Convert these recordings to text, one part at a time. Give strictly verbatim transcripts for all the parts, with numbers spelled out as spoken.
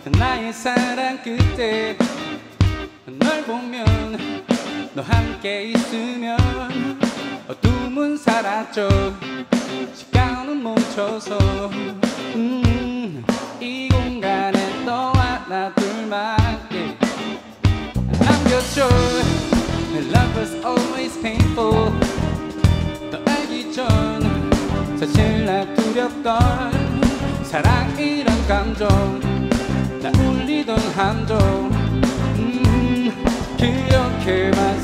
나의 사랑 끝에 널 보면 너 함께 있으면 어둠은 사라져 시간은 멈춰서 음, 이 공간에 너와 나 둘만 yeah. 남겨줘 Love was always painful 너 알기 전 사실 나 두렵던 사랑이란 감정 나 울리던 함정 음, 그렇게만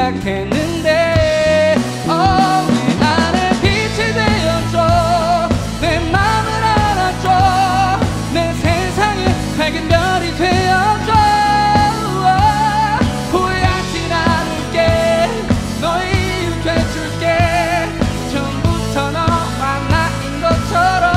생각했는데 oh, 내 안에 빛이 되어줘 내 맘을 알아줘 내 세상에 밝은 별이 되어줘 후회하진 않을게 너 이유 돼줄게 처음부터 너와 나인 것처럼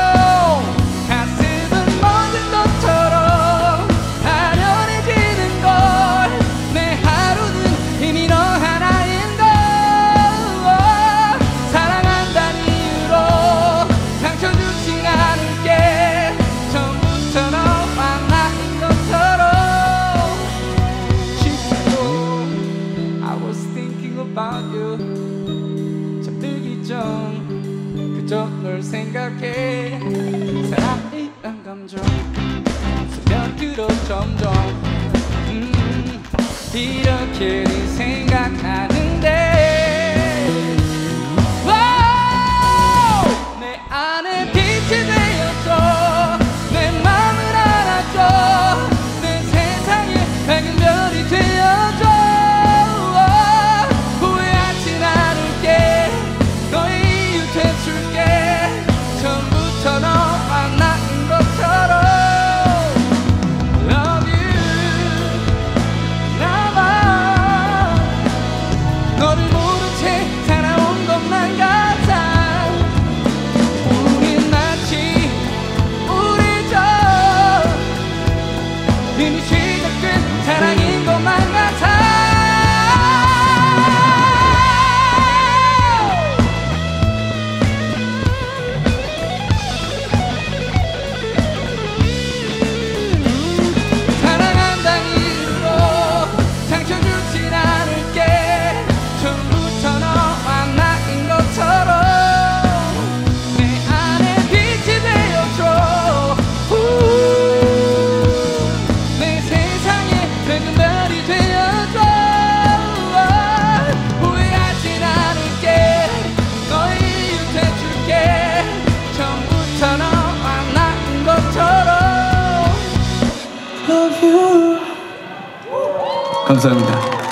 about you 잠들기 전 그저 널 생각해 사랑이란 감정 스며들어 점점 음, 이렇게 네 생각나는데 wow! 내 안에 빛이 되어줘 내 맘을 알아줘 내 세상에 밝은 별이 되어줘 처음부터 너와 나인 것처럼 Love you 나만 너를 모른 채 살아온 것만 같아 우린 마치 우리저 이미 시작된 사랑인 것만 같아 감사합니다.